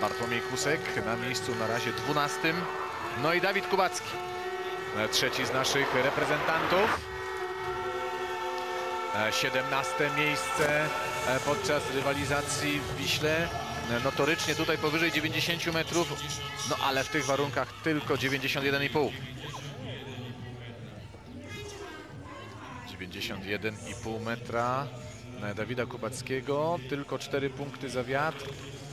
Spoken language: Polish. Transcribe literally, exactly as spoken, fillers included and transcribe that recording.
Bartłomiej Kusek na miejscu na razie dwunastym. No i Dawid Kubacki, trzeci z naszych reprezentantów. siedemnaste miejsce podczas rywalizacji w Wiśle. Notorycznie tutaj powyżej dziewięćdziesięciu metrów, no ale w tych warunkach tylko dziewięćdziesiąt jeden i pół. dziewięćdziesiąt jeden i pół metra Dawida Kubackiego, tylko cztery punkty za wiatr.